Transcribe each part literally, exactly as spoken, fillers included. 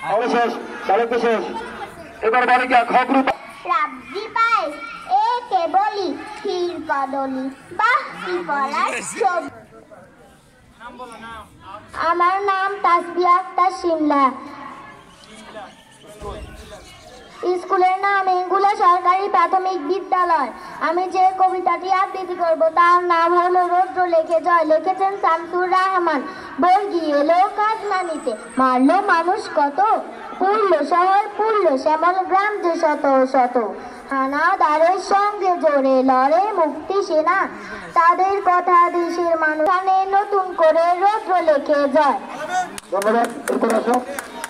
শেষ তাহলে শেষ এবার বালিকা খ গ্রুপ রাব্জি পায় এ কেবলি ক্ষীর কদলি বাহ কি বলার ছবি। আমার নাম তাসবিয়া আক্তার শিমলা। স্কুলের নাম এঙ্গুলা সরকারি প্রাথমিক বিদ্যালয়। আমি যে কবিতাটি আবৃত্তি করব তার নাম হলো রৌদ্র লেখে জয়। লিখেছেন শামসুর রহমান। বর্গি এলো কাজমানিতে, মারলো মানুষ কত, পুরলো শহর পুরলো শ্যামল গ্রাম যে শত শত। হানাদারের সঙ্গে জোরে লড়ে মুক্তি সেনা, তাদের কথা দেশের মানুষ নতুন করে রৌদ্র লেখে জয়। ধন্যবাদ।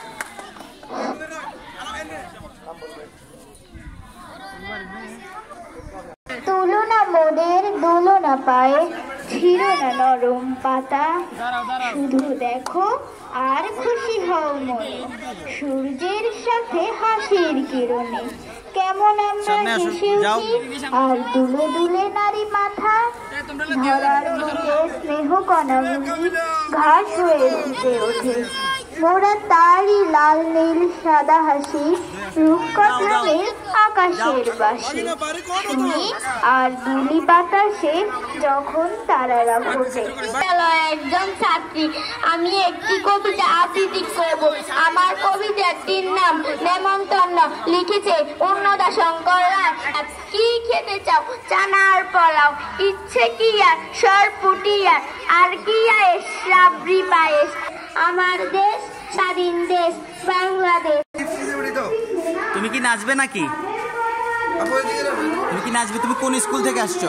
তুলনা মোদের দোলনা পায়ে, ছিল না নরম পাতা, শুধু দেখো আর খুশি হও মনে, সূর্যের সাথে হাসির কিরণে কেমন আমরা হেসে উঠি আর দুলে দুলে নারী মাথা। ধরার বুকে স্নেহ কণাগুলি ঘাস হয়ে ফুটে ওঠে, মোরা তারই লাল নীল সাদা হাসি, রূপকথানে আকাশের বাসি শুনি আর দুলি বাতাসে যখন তারারা ফোটে। একজন ছাত্রী, আমি একটি কবিতা আবৃত্তি করব। আমার কবিতাটির নাম নেমন্তন্ন। লিখেছে অন্নদা শঙ্কর রায়। কি খেতে চাও? চানার পোলাও। ইচ্ছে কি আর সরপুটিয়া, আর কি আয়েস রাবড়ি পায়েস। আমার দেশ স্বাধীন দেশ বাংলাদেশ। তুমি কি নাচবে নাকি? তুমি কি নাচবে? তুমি কোন স্কুল থেকে আসছো?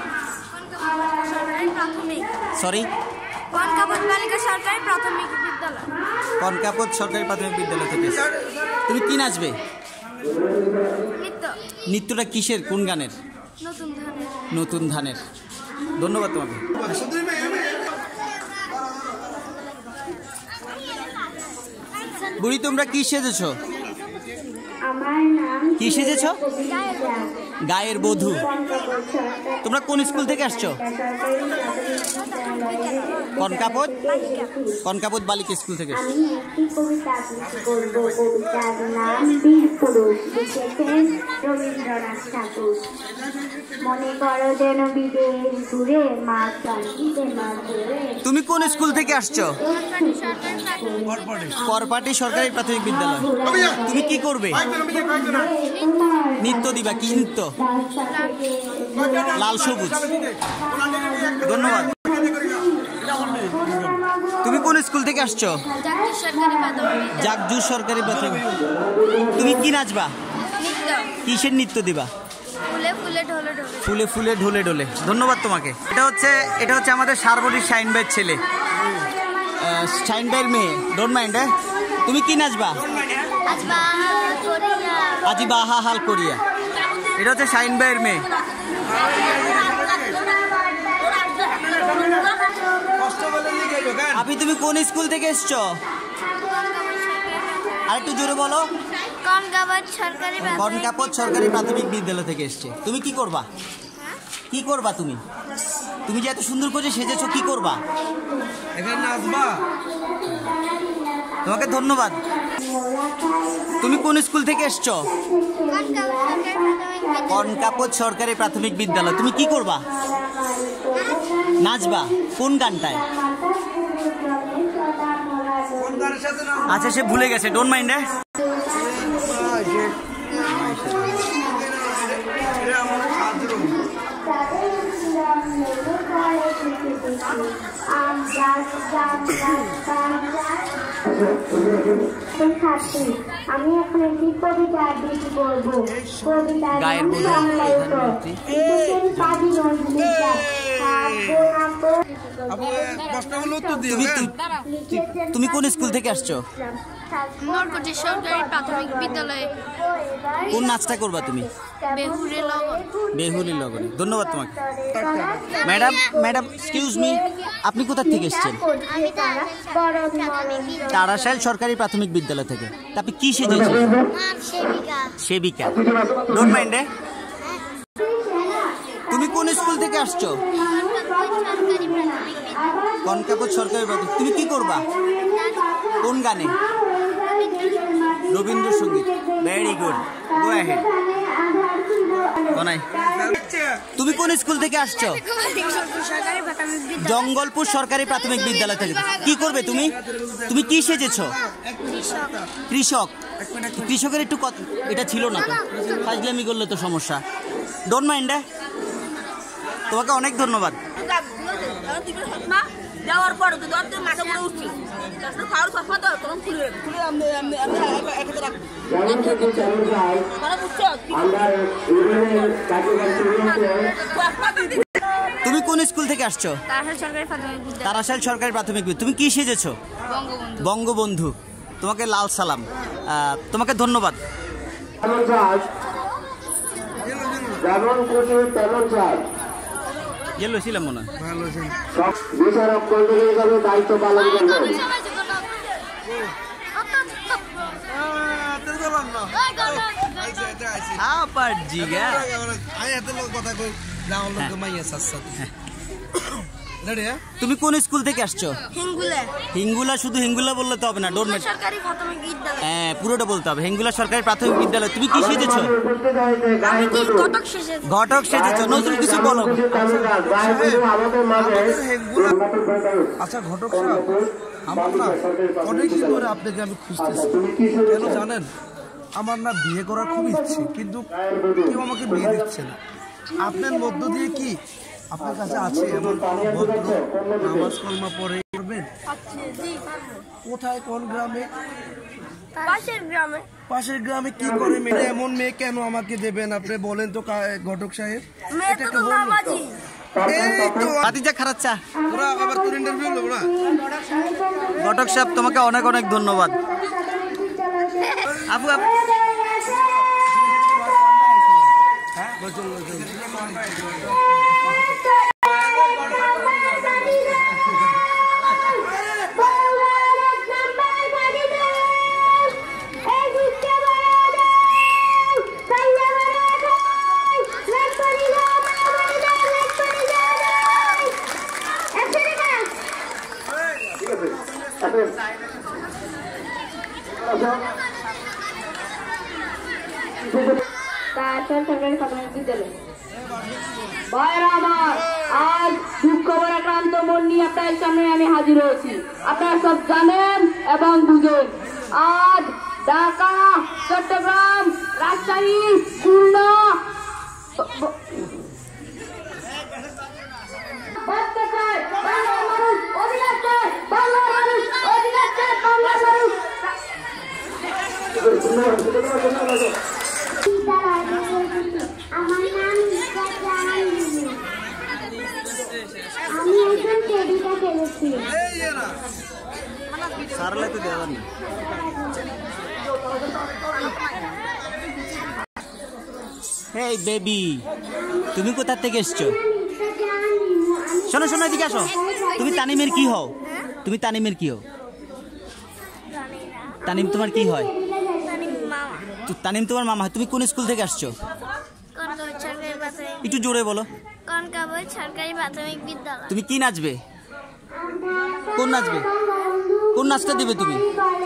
সরি, কনকাপত বালিকা সরকারি প্রাথমিক বিদ্যালয়। কনকাপত সরকারি প্রাথমিক বিদ্যালয় থেকে। তুমি কি নাচবে? নৃত্য। নৃত্যটা কিসের, কোন গানের? নতুন ধানের। নতুন ধানের। ধন্যবাদ তোমাকে। বুড়ি, তোমরা কি সেজেছো? কি সেজেছো? গায়ের বধূ। তোমরা কোন স্কুল থেকে আসছো? কনকাপত কনকাপত বালিকা স্কুল থেকে। তুমি কোন স্কুল থেকে আসছো? করপাটি সরকারি প্রাথমিক বিদ্যালয়। তুমি কি করবে? নৃত্য দিবা। কি নৃত্য? লাল সবুজ। ধন্যবাদ। তুমি কোন স্কুল থেকে আসছো? জাগজুর সরকারি প্রাথমিক। তুমি কি নাচবা? কিসের নৃত্য দিবা? ফুলে ফুলে ঢোলে ঢোলে। ধন্যবাদ তোমাকে। এটা হচ্ছে এটা হচ্ছে আমাদের সার্বরিক শাইন ভাইয়ের ছেলে, শাইন ভাইয়ের মেয়ে। Don't mind. তুমি কি নাচবা? আজি বাহা হাল করিয়া। এটা হচ্ছে শাইন ভাইয়ের মেয়ে। আপনি তুমি কোন স্কুল থেকে এসছো? আর একটু জোরে বলো। কনকাপত সরকারি প্রাথমিক বিদ্যালয় থেকে এসছে। তুমি কি করবা? কি করবা তুমি? তুমি যে এত সুন্দর করে সেজেছো, কি করবা? এখানে নাচবা। তোমাকে ধন্যবাদ। তুমি কোন স্কুল থেকে এসছো? কনকাপত সরকারি প্রাথমিক বিদ্যালয়। তুমি কি করবা? নাচবা। কোন গানটায়? আচ্ছা, সে ভুলে গেছে। Don't mind. আমি এখন একটি কবিতা আবৃত্তি করব। কবিতার নাম তুমি কোন স্কুল থেকে আসছো? সরকারি প্রাথমিক বিদ্যালয়ে। কোন নাচটা করবা তুমি? বেহুলি লগনে। ধন্যবাদ তোমাকে। ম্যাডাম ম্যাডাম এক্সকিউজ মি, আপনি কোথা থেকে এসেছেন? তারাশাইল সরকারি প্রাথমিক বিদ্যালয় থেকে। আপনি কি সেজেছেন? সেবিকা। Don't mind. তুমি কোন স্কুল থেকে আসছো? কনকাপত সরকারি প্রাথমিক। তুমি কি করবা? কোন গানে? Rabindrasangeet, very good, go ahead. তুমি কোন স্কুল থেকে আসছো? জঙ্গলপুর সরকারি প্রাথমিক বিদ্যালয় থেকে। কি করবে তুমি? তুমি কি সেজেছো? কৃষক। কৃষকের একটু এটা ছিল না তো, ফাজলামি করলে তো সমস্যা। Don't mind. তোমাকে অনেক ধন্যবাদ। যাওয়ার পর মাথা ঘুরে উঠছে খাওয়ার সফা তো তখন খুলে খুলে তুমি কোন স্কুল থেকে আসছো? তারাশাল সরকারি প্রাথমিক বিদ্যালয়। তুমি কি সেজেছো? বঙ্গবন্ধু। তোমাকে লাল সালাম, তোমাকে ধন্যবাদ। গেল ছিলাম মনে হয় বিচারক মন্ডলী হিসাবে দায়িত্ব পালন করবেন। তুমি কোন স্কুল থেকে আসছো? হিঙ্গুলা। শুধু হিঙ্গুলা বললে তো হবে না, ডোরমেট হ্যাঁ পুরোটা বলতে হবে। হিঙ্গুলা সরকারি প্রাথমিক বিদ্যালয়। তুমি কি সেজেছো? ঘটক সেজেছো। নজরুল কিছু বলো। আচ্ছা ঘটক সাহেব, আমার না অনেকদিন ধরে আপনাকে আমি খুঁজতেছি। কেন জানেন? আমার না বিয়ে করার খুব ইচ্ছে, কিন্তু কেউ আমাকে বিয়ে দিচ্ছে না। আপনার মধ্য দিয়ে কি আপনার কাছে আছে এমন ভদ্র নামাজ কলমা পড়ে করবেন? কোথায়, কোন গ্রামে? পাশের গ্রামে। পাশের গ্রামে কি করে মেয়ে? এমন মেয়ে কেন আমাকে দেবেন আপনি বলেন তো ঘটক সাহেব? এটা একটু বলুন। এই তো ভাতিজা খারাচ্ছা। ওরা আবার তোর ইন্টারভিউ নেব না। ঘটক সাহেব তোমাকে অনেক অনেক ধন্যবাদ। আপু আপু ভাইরা আমার, আজ দুঃখ ভারাক্রান্ত মন নিয়ে আপনার সামনে আমি হাজির হয়েছি। আপনারা সব জানেন এবং বুঝেন, আজ ঢাকা, চট্টগ্রাম, রাজশাহী, খুলনা আমার নাম আমি একজন টেডিটা খেলেছি। হেই বেবি, তুমি কোথা থেকে এসছো? শোনো শোনো এদিকে আসো। তুমি তানিমের কি হও? তুমি তানিমের কি হও? তানিম তোমার কি হয়? তানিম তোমার মামা। তুমি কোন স্কুল থেকে আসছো? একটু জোরে বলো। সরকারি প্রাথমিক বিদ্যালয়। তুমি কি নাচবে? কোন নাচবে? কোন নাচটা দিবে তুমি?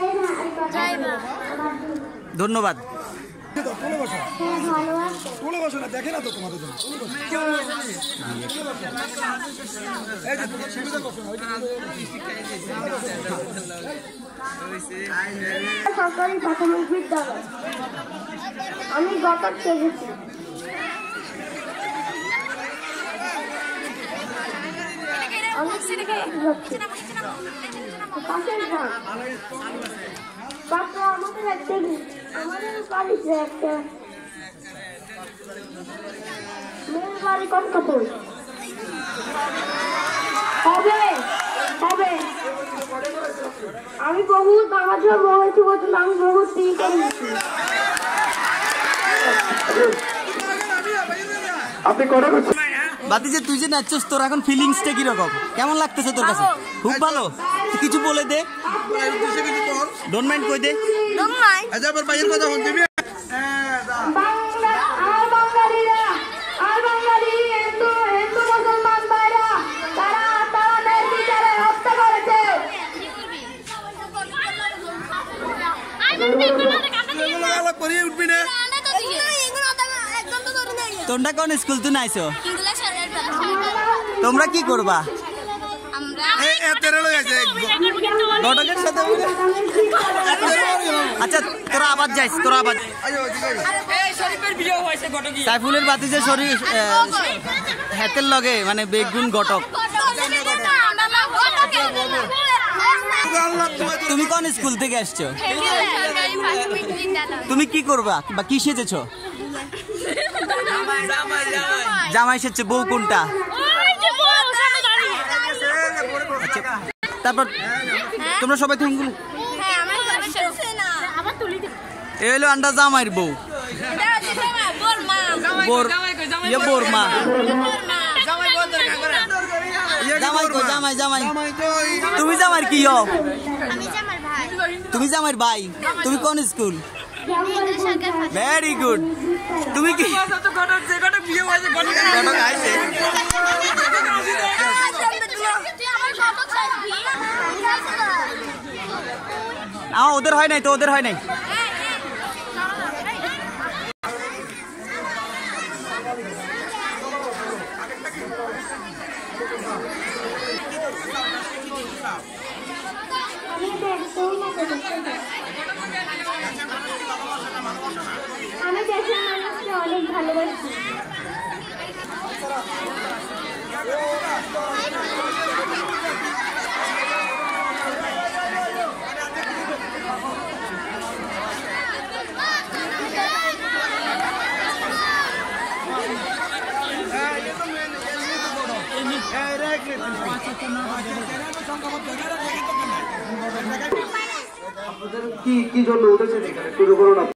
ধন্যবাদ। দেখে না তো তোমাদের সরকারি প্রাথমিক বিদ্যালয়। আমি গতক সেজেছি। পাশের গ্রাম আমাদের একটা আমাদের বাড়িতে একটা মেয়ের বাড়ি কলকাতায় হবে হবে। আমি বহুত আমার জন্য হয়েছি বলছিল, আমি বহুত দিন করেছি। আপনি কটা করছেন? বাতি যে তুই যে নাচছিস, তোর এখন ফিলিংসটা কিরকম? কেমন লাগতেছে তোর কাছে? খুব ভালো। তুই কিছু বলে দে। ডোন্ট মাইন্ড কই দে। Don't mind. আচ্ছা আবার বাইরের কথা বল দিবি। বাংলা আর বাঙালিরা আর বাঙালি হিন্দু হিন্দু মুসলমান ভাইরা তারা তারা নির্বিচারে হত্যা করেছে। পরিয়ে উঠবি না তোমরা কোন স্কুল তুই নাইছো তোমরা কি করবা ঘটকের সাথে আচ্ছা তোরা আবার যাইস তোরা আবার সাইফুলের বাতি যে শরীর হাতের লগে মানে বেগুন ঘটক তুমি কোন স্কুল থেকে আসছো তুমি কি করবা বা কি সেজেছো জামাই সেজছে বউ কোনটা আচ্ছা তারপর তোমরা সবাই তুমি এ হলো আন্ডা জামাইয়ের বউ বোর ইয়ে বোর মা জামাই কো জামাই জামাই তুমি জামাইর কি হও তুমি জামাইর ভাই তুমি কোন স্কুল ভেরি গুড তুমি কি ওদের হয় নাই তো ওদের হয় নাই আমি দেশের মানুষকে অনেক ভালোবাসি কি কি জন্য উঠেছেন এখানে শুরু করুন।